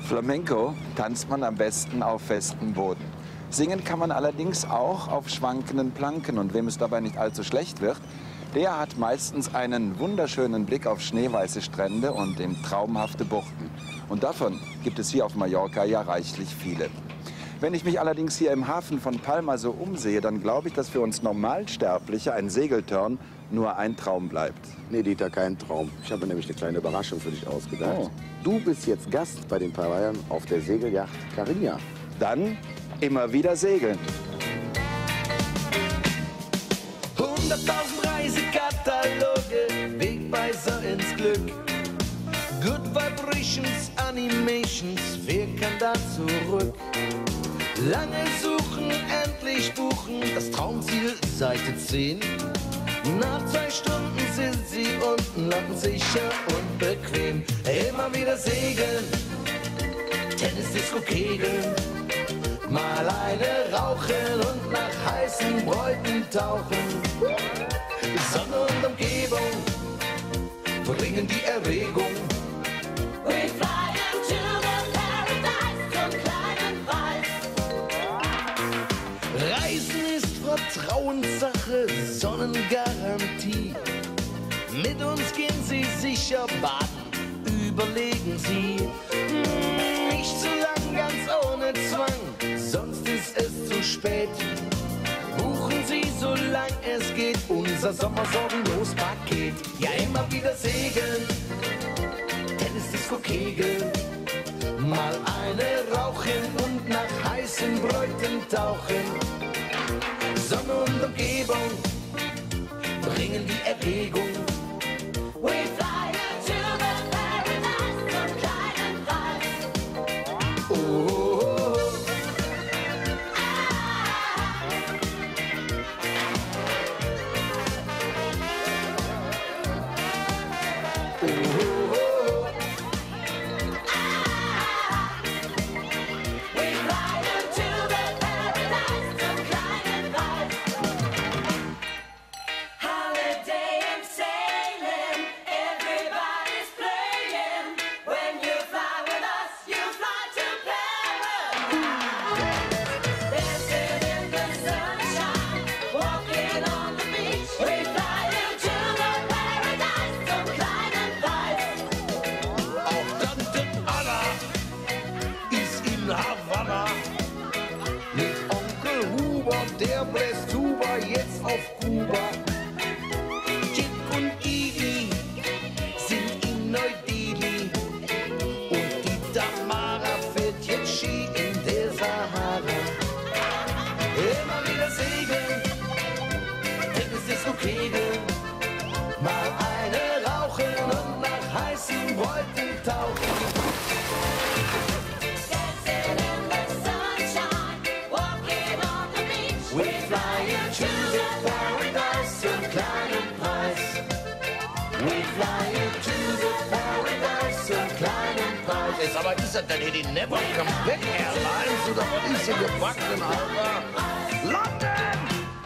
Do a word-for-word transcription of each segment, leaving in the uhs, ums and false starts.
Flamenco tanzt man am besten auf festem Boden. Singen kann man allerdings auch auf schwankenden Planken. Und wem es dabei nicht allzu schlecht wird, der hat meistens einen wunderschönen Blick auf schneeweiße Strände und in traumhafte Buchten. Und davon gibt es hier auf Mallorca ja reichlich viele. Wenn ich mich allerdings hier im Hafen von Palma so umsehe, dann glaube ich, dass für uns Normalsterbliche ein Segeltörn nur ein Traum bleibt. Nee, Dieter, kein Traum. Ich habe mir nämlich eine kleine Überraschung für dich ausgedacht. Oh. Du bist jetzt Gast bei den Pariern auf der Segelyacht Carina. Dann immer wieder segeln. hunderttausend Reisekataloge, Wegweiser ins Glück. Good Vibrations, Animations, wer kann da zurück? Lange suchen, endlich buchen, das Traumziel Seite zehn. Nach zwei Stunden sind sie unten, landen sicher und bequem. Immer wieder segeln, Tennis, Disco, Kegeln. Mal eine rauchen und nach heißen Bräuten tauchen. Sonne und Umgebung bringen die Erregung. We fly into the paradise zum kleinen Preis. Reisen ist Vertrauenssache, Sonnengarantie. Mit uns gehen Sie sicher baden, überlegen Sie. Nicht zu lang, ganz ohne Zwang, sonst ist es zu spät. Buchen Sie, solang es geht, unser Sommersorgenlos-Paket. Ja, immer wieder segeln, Tennis, Disco, Kegeln. Mal eine rauchen und nach heißen Bräuten tauchen. Sonne und Umgebung bringen die Erregung. We fly into the paradise zum kleinen Preis. Oh, oh, oh. We fly into the paradise zum kleinen Preis. Holiday and sailing, everybody's playing. When you fly with us, you fly to paradise. Dancing in the sunshine, walking on the beach. We fly into the paradise zum kleinen Preis. Auch Tante Anna ist in Havanna. Mit Onkel Huber, der bläst Tuba jetzt auf Kuba. Chip und Iggy sind in Neu-Delhi. Und die Tamara fährt jetzt Ski in der Sahara. Immer wieder segeln, Tennis, Disco, Kegeln. Mal eine rauchen und nach heißen Bräuten tauchen. Dancing in the sunshine, walking on the beach. We fly into the paradise zum kleinen Preis. We fly into the paradise zum kleinen Preis. Jetzt aber ist das denn hier die Never Come Back Airlines oder was ist hier gebacken, Alter? London!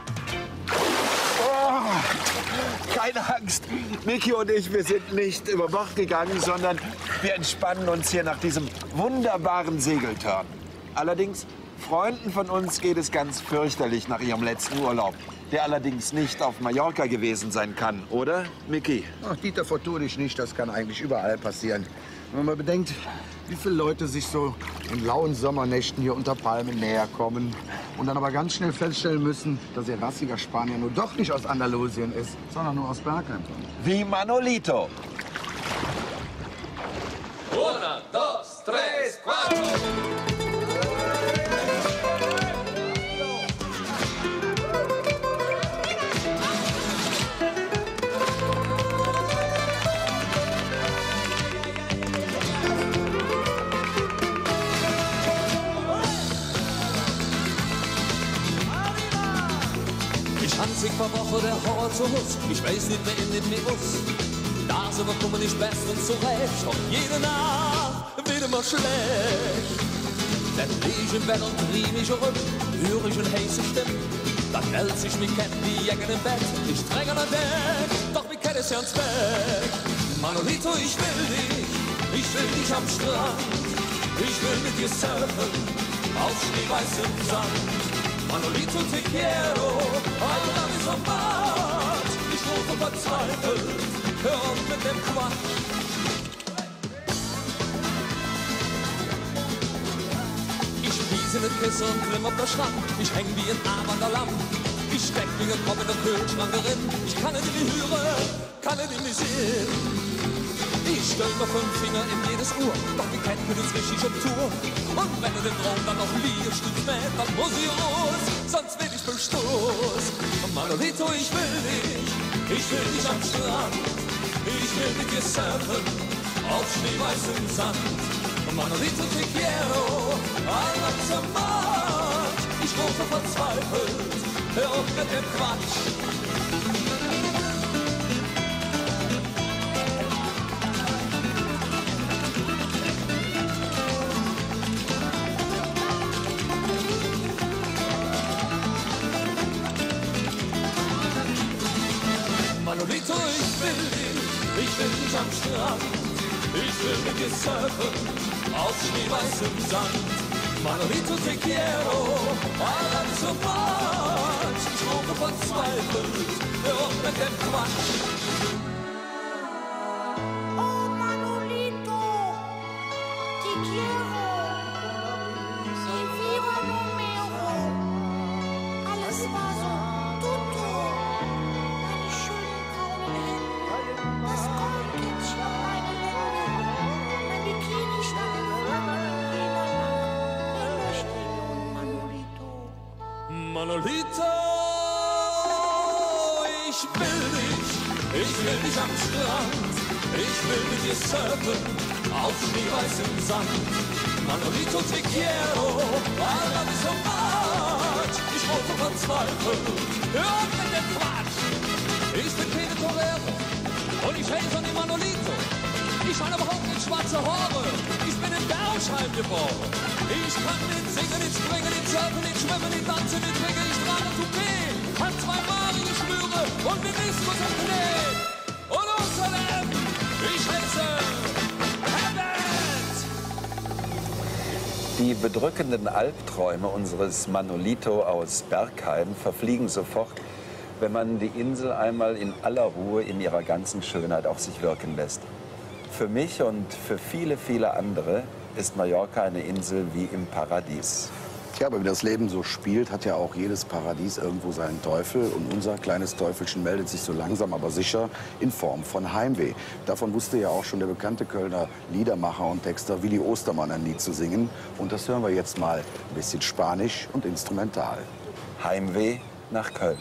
Oh, keine Angst. Micky und ich, wir sind nicht über Bord gegangen, sondern wir entspannen uns hier nach diesem wunderbaren Segeltörn. Allerdings, Freunden von uns geht es ganz fürchterlich nach ihrem letzten Urlaub, der allerdings nicht auf Mallorca gewesen sein kann, oder, Micky? Ach, Dieter, vertu dich nicht, das kann eigentlich überall passieren. Wenn man bedenkt, wie viele Leute sich so in lauen Sommernächten hier unter Palmen näher kommen und dann aber ganz schnell feststellen müssen, dass ihr rassiger Spanier nur doch nicht aus Andalusien ist, sondern nur aus Bergheim. Wie Manolito. Una, dos, tres, cuatro. Ich han sich vor Woche der Horror zu Hus. Ich weiß nicht mehr in den Meus. Da sind wir kommen nicht bestens zurecht. Doch jede Nacht wird immer schlecht. Dann lieg ich im Bett und dreh mich rum. Höre ich eine heiße Stimme. Dann hält sich mich kennt wie Jäger im Bett. Ich streng an der Deck, doch wie kennt es ja ins Bett. Manolito, ich will dich, ich will dich am Strand. Ich will mit dir surfen auf schneeweißem Sand. Manolito te quiero, I love you so much. Ich rufe verzweifelt, hör auf mit dem Quatsch. Ich spieße in den Kissen und klimm auf der Strand. Ich häng wie ein arbeiter Lamm. Ich steck wie ein Kopf in den Kühlschrank drin. Ich kann nicht die hören, kann nicht die sehen. Ich stell mir fünf Finger in jedes Ohr, doch die Ketten ist richtig auf Tour. Und wenn du den Raum dann noch liest, stimmt's mit, dann muss ich raus, sonst will ich Bestoß. Manolito, ich will dich, ich will dich am Strand. Ich will mit dir surfen auf schneeweißem Sand. Manolito, te quiero, I love you so much. Ich rufe verzweifelt, hör auf mit dem Quatsch. Manolito, ich will dich, ich will dich am Strand. Ich will mit dir surfen auf schneeweißem Sand. Manolito, te quiero, I love you so much. Ich rufe verzweifelt, hör auf mit dem Quatsch. Oh Manolito, te quiero, y viva Romeo. Alles war so tutto, meine schönen braunen Hände, das Goldkettchen, meine Hände, mein Bikini stand in Flammen, jeder Nacht, ich möchte nun Manolito. Manolito, ich will dich, ich will dich am Strand. Ich will mit dir surfen auf schneeweißem Sand. Manolito, te quiero, I love you so much. Ich rufe verzweifelt, hör auf mit dem Quatsch. Ich bin keine Torero und ich heiße an die Manolito. Ich habe überhaupt nicht schwarze Haare, ich bin in Bergheim geboren. Ich kann nicht singen, nicht springen, nicht surfen, nicht schwimmen, nicht tanzen, nicht trinken, ich trage Toupet. Hab zwei Mario Schnüre und Meniskus am Knie. Und außerdem, ich heiße Herbert. Die bedrückenden Albträume unseres Manolito aus Bergheim verfliegen sofort, wenn man die Insel einmal in aller Ruhe in ihrer ganzen Schönheit auf sich wirken lässt. Für mich und für viele, viele andere ist Mallorca eine Insel wie im Paradies. Ja, aber wie das Leben so spielt, hat ja auch jedes Paradies irgendwo seinen Teufel. Und unser kleines Teufelchen meldet sich so langsam, aber sicher in Form von Heimweh. Davon wusste ja auch schon der bekannte Kölner Liedermacher und Texter Willi Ostermann ein Lied zu singen. Und das hören wir jetzt mal ein bisschen spanisch und instrumental. Heimweh nach Köln.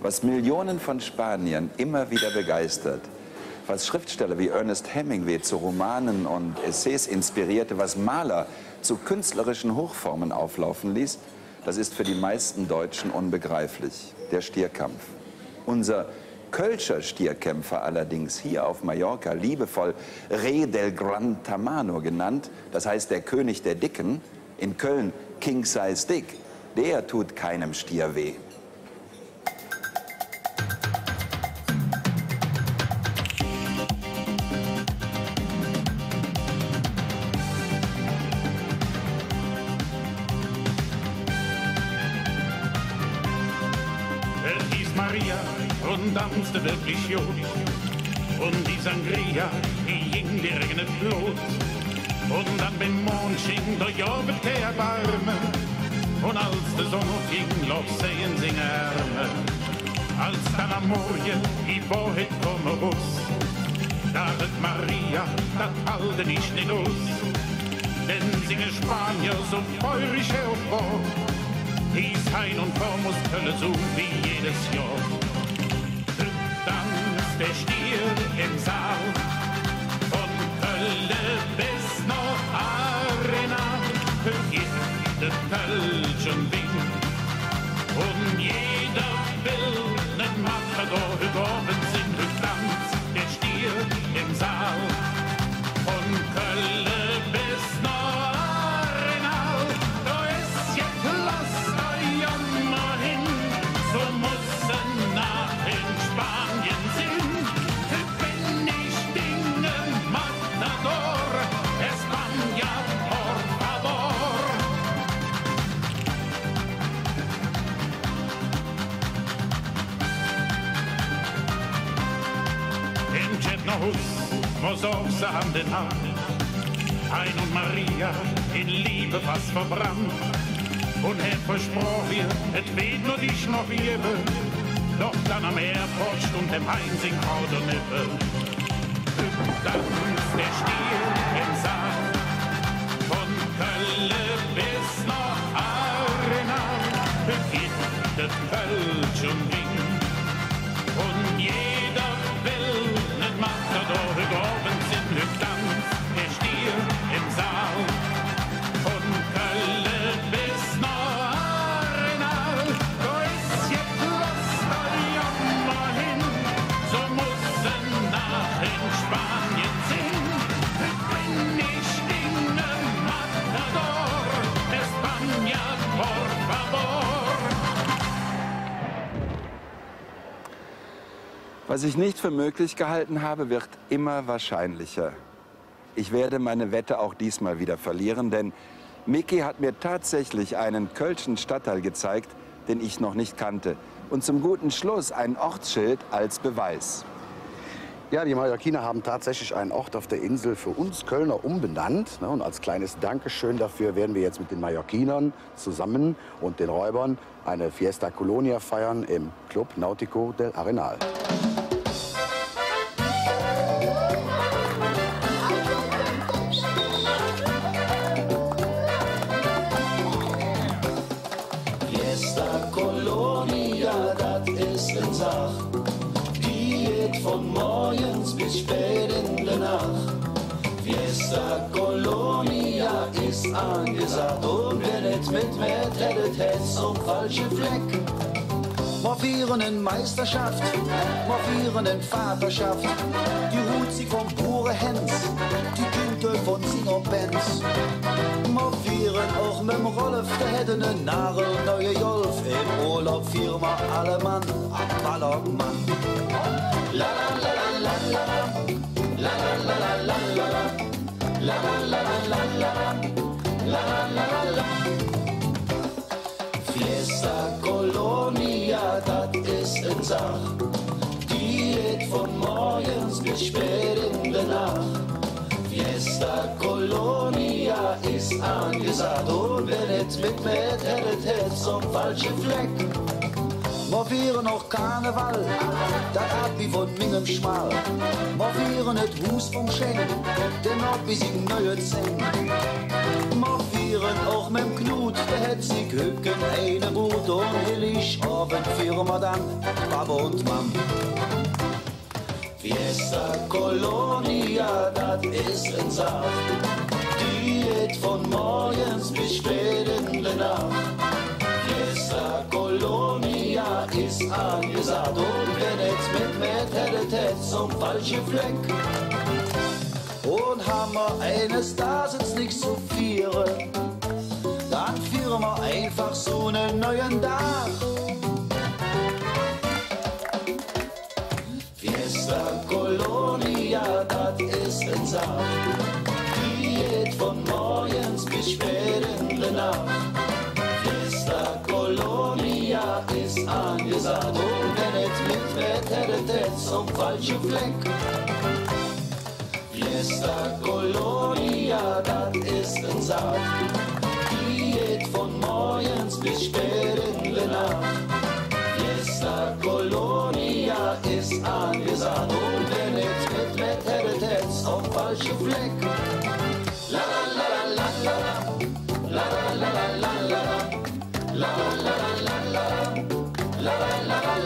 was Millionen von Spaniern immer wieder begeistert, was Schriftsteller wie Ernest Hemingway zu Romanen und Essays inspirierte, was Maler zu künstlerischen Hochformen auflaufen ließ, das ist für die meisten Deutschen unbegreiflich, der Stierkampf. Unser Kölscher Stierkämpfer allerdings, hier auf Mallorca liebevoll Rey del Gran Tamaño genannt, das heißt der König der Dicken, in Köln King Size Dick, der tut keinem Stier weh. Maria und tanzte wirklich jod. Und die Sangria, die ging direkt in das Blut. Und dann beim Mondschein, da jobbt der Barme. Und als die Sonne ging, lob sehen sine Arme. Als dann am Morgen, die Woche komme raus. Da wird Maria, das halte nicht nicht aus. Denn singe Spanier so feurig auf Bord. Dies Hein und Vor muss Kölle so wie jedes Jahr. Dann ist der Stier im Saal, von Kölle bis nach Arena, für jede Kölsch und Wien. Und jeder will nen Matador geworben sind, dann ist der Stier im Saal, von Kölle bis nach Arena. Da ist jetzt Last. So muss er nach in Spanien sind. Wenn ich dinge Matador, España, por favor. In Chetnahus muss auf sie Hand in Hand, Hein und Maria in Liebe fast verbrannt. Und er versprach ihr, et weht nur dich noch Liebe. Doch dann am Airport stund dem Hein sing Haut und Nippe. Dann ist der Stier im Saal, von Kölle bis nach Arena, beginnt Kölsch und Wien. Und jeder will nen Matador geworben sind, dann der Stier im Saal, von Kölle bis nach Spanien sind, wenn ich dinge Matador, España, por favor. Was ich nicht für möglich gehalten habe, wird immer wahrscheinlicher. Ich werde meine Wette auch diesmal wieder verlieren, denn Micky hat mir tatsächlich einen kölschen Stadtteil gezeigt, den ich noch nicht kannte. Und zum guten Schluss ein Ortsschild als Beweis. Ja, die Mallorquiner haben tatsächlich einen Ort auf der Insel für uns Kölner umbenannt. Und als kleines Dankeschön dafür werden wir jetzt mit den Mallorquinern zusammen und den Räubern eine Fiesta Colonia feiern im Club Náutico del Arenal. Fiesta Colonia, das ist in Sach. Von morgens bis spät in der Nacht. Fiesta Colonia ist angesagt. Und wer nicht mitmacht, hättet hätt's um falsche Fleck. Wir feiern in Meisterschaft, wir feiern in Vaterschaft. Die Hut sie vom pure Hens, die Tinte von Singer-Benz. Wir feiern auch mit dem Rolf, der hätte ne Narre, neue Jolf. Im Urlaub feiern wir alle Mann, am Ballermann. La la la la la la la la la la la la la la la la la. Fiesta Colonia, das ist in Sach. Die geht von morgens bis spät in der Nacht. Fiesta Colonia ist angesagt. Und wer nicht mitmacht, hättet hätt's am falschen Fleck. Wir vieren auch Karneval, das ab wie von mingem Schmal. Wir vieren et Hus vom Schenk, denn ob wie sie neue Zeng. Wir vieren auch mit Knut, der het sich hücken eine Brut. Und hillig Abend vieren wir dann Papa und Mam. Fiesta Colonia, das ist ein Saft. Die geht von morgens bis spät in der Nacht. Fiesta Colonia ist angesagt. Und wenn jetzt mit mit hättet hätt zum falschen Fleck. Und haben wir eines Tages nicht zu vieren, dann führen wir einfach so einen neuen Tag. Fiesta Colonia, das ist ein Saft. Die geht von morgens bis spät in der Nacht. Fiesta Colonia ist angesagt. Und wenn es mit wird, hättet es zum falschen Fleck. Fiesta Colonia, das ist ein Saft. Die geht von morgens bis spät in der Nacht. Fiesta Colonia ist angesagt. Und wenn es mit wird, hättet es auf falschen Fleck. La la la la la la la la la la la la la la la la la la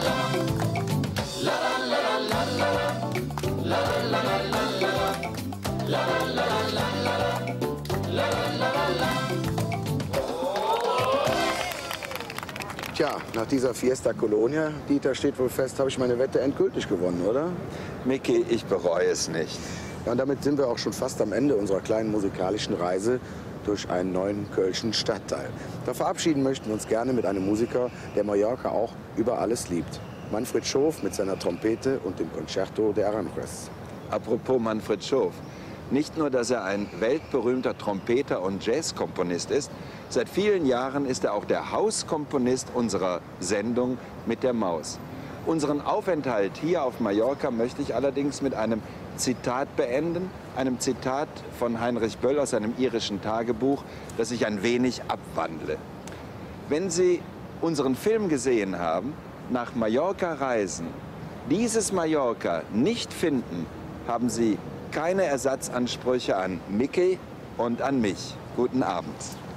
Tja, nach dieser Fiesta Colonia, Dieter, steht wohl fest, habe ich meine Wette endgültig gewonnen, oder? Micky, ich bereue es nicht. Ja, und damit sind wir auch schon fast am Ende unserer kleinen musikalischen Reise durch einen neuen kölschen Stadtteil. Da verabschieden möchten wir uns gerne mit einem Musiker, der Mallorca auch über alles liebt. Manfred Schof mit seiner Trompete und dem Concerto de Aranjuez. Apropos Manfred Schof. Nicht nur, dass er ein weltberühmter Trompeter und Jazzkomponist ist, seit vielen Jahren ist er auch der Hauskomponist unserer Sendung mit der Maus. Unseren Aufenthalt hier auf Mallorca möchte ich allerdings mit einem Zitat beenden, einem Zitat von Heinrich Böll aus seinem irischen Tagebuch, das ich ein wenig abwandle. Wenn Sie unseren Film gesehen haben, nach Mallorca reisen, dieses Mallorca nicht finden, haben Sie keine Ersatzansprüche an Micky und an mich. Guten Abend.